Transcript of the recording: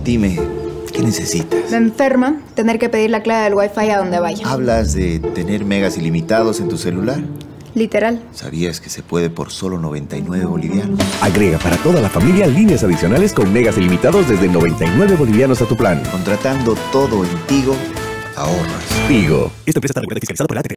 Dime, ¿qué necesitas? Me enferma tener que pedir la clave del Wi-Fi a donde vaya. ¿Hablas de tener megas ilimitados en tu celular? Literal. ¿Sabías que se puede por solo 99 bolivianos? Agrega para toda la familia líneas adicionales con megas ilimitados desde 99 bolivianos a tu plan. Contratando todo en Tigo, ahorras. Tigo. Esta empresa está regulada y fiscalizada por la ATT.